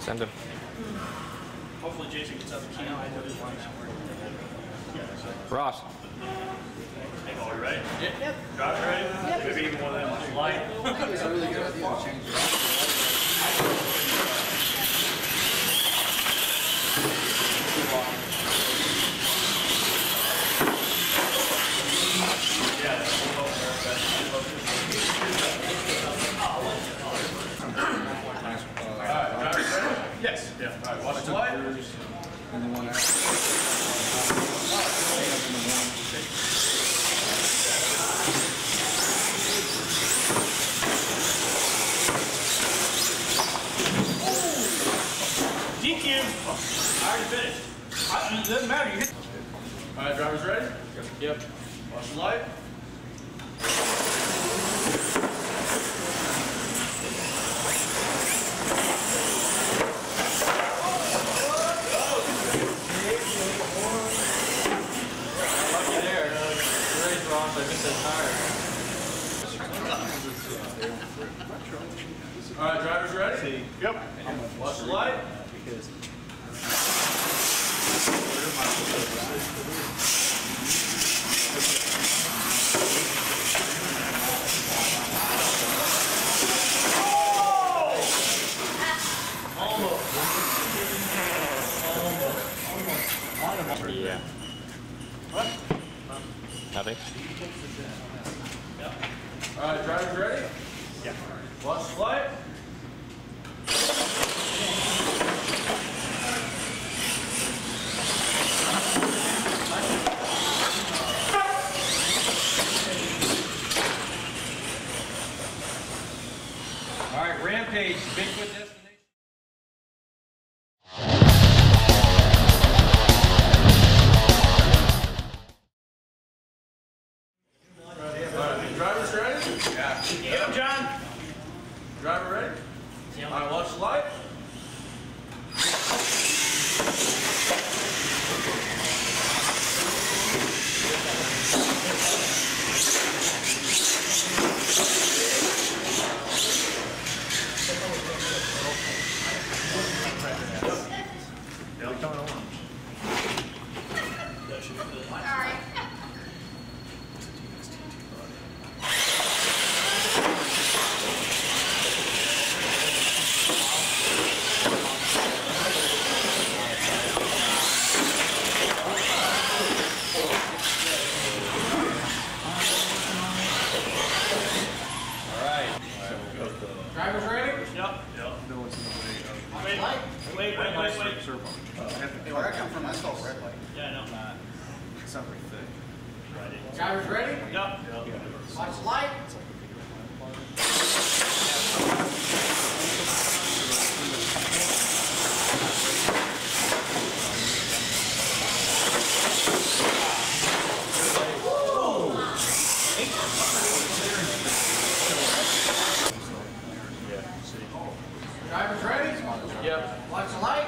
Send him. Hopefully Jason gets out the key. Ross. Oh, you ready? Yep. Josh, ready? Yep. Maybe even one of them light. I think it's a really good idea to change it. Yes. Yeah. All right. Watch the light. And the one after. DQ. I already finished. It doesn't matter. You hit. All right, drivers ready? Yep. Watch the light. All right, drivers ready? Yep. Watch the light. Yeah. What? Nothing. All right, drivers ready? Yeah. Watch the light. All right, Rampage, Bigfoot destination. Drivers ready? Yeah. Get him, John. Driver ready? Yeah. All right, watch the light. Drivers ready? Yep. No one's in the way of. Wait. Where I come from, I saw red light. Yeah, I know. It's not very thick. Drivers ready? Yep. Watch the light. Drivers ready? Yep. Watch the light.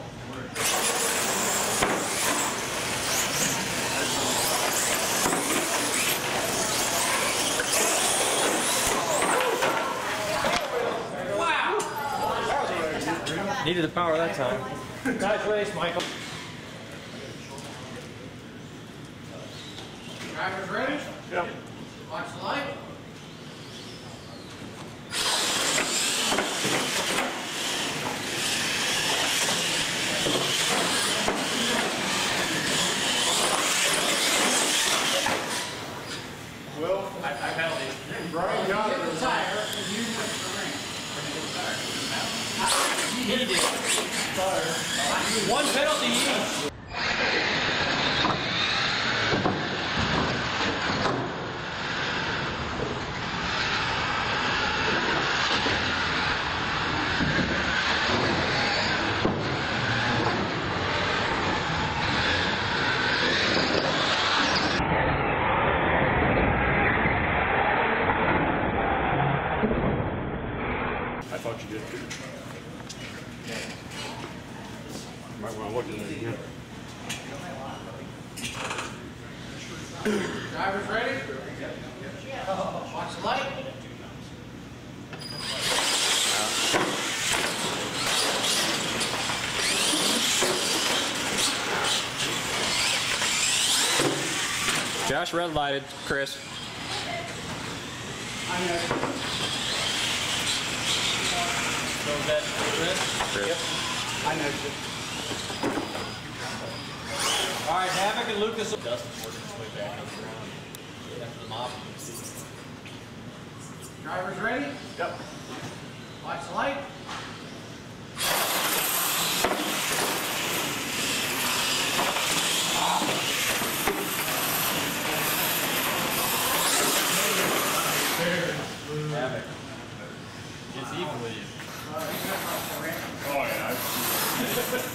Wow! Needed the power that time. Nice race, Michael. Drivers ready? Yep. Watch the light. Well, I penalty. Brian got it. The tire, and you went to the ring. He did. One penalty each. I thought you did. Might want to look at it again. Drivers ready? Watch the light. Josh red lighted. Chris. So is that Chris? Chris. Yep. I know you. All right, Havoc and Lucas. Dustin's working his way back up around after the mop. Drivers ready? Yep. Watch the light. Havoc. It's even with you. Oh, yeah.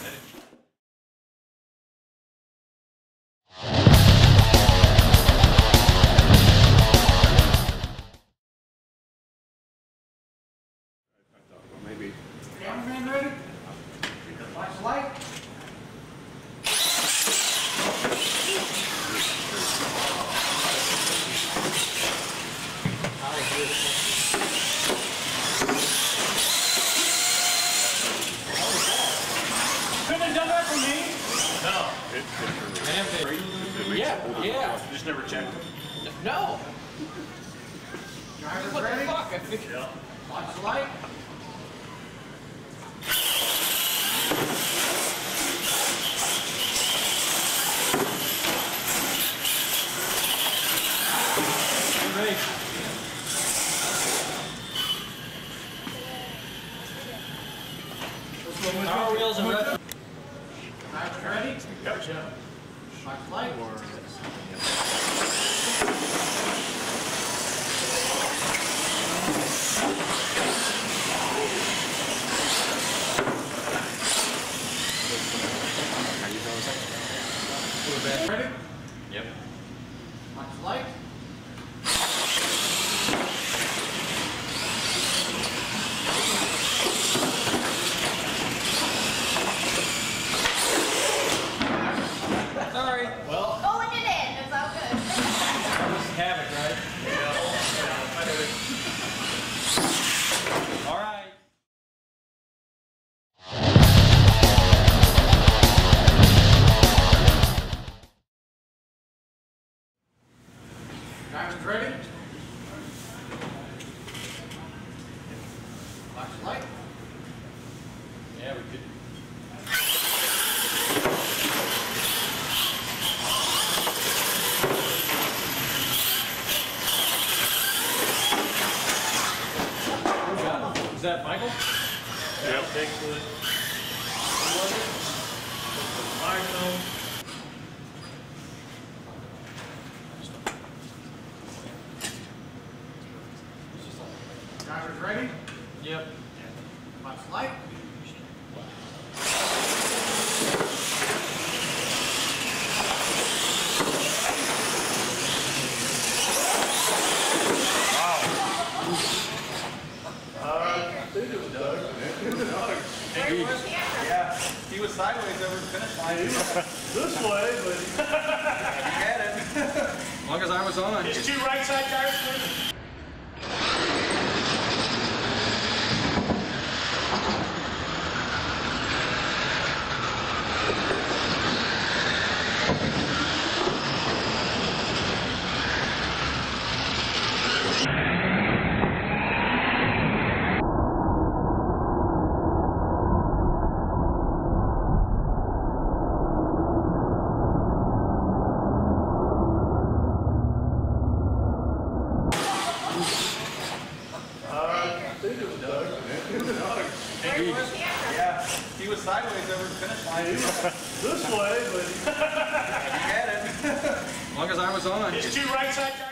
Maybe. Cameraman ready? Watch the light. Couldn't have done that for me. No. Yeah. Just never checked them. No. Drivers What the ready? fuck? I think. Yeah. Watch the light. Ready. Power wheels and red. Drivers ready? Yep. Watch the light. Ready? Yep. Watch the light. Sorry. Well, Go in it in. It's all good. this is Havoc, right? All right. Drivers ready? Watch the light. Yeah, we could. Who got it? Is that Michael? Yep. Bigfoot. Who was it? Firestone. Drivers ready? Yep. Watch the light. Yeah, he was sideways over the finish line. This way, but He had it. As long as I was on. it's two right side tires, please. Yeah, he was sideways over the finish line. This way, but He had it. As long as I was on. it's two right side tires.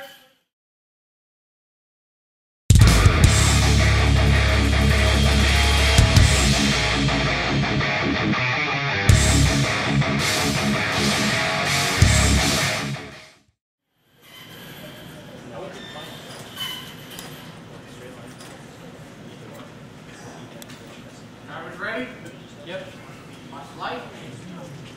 Drivers ready? Yep. Watch the light.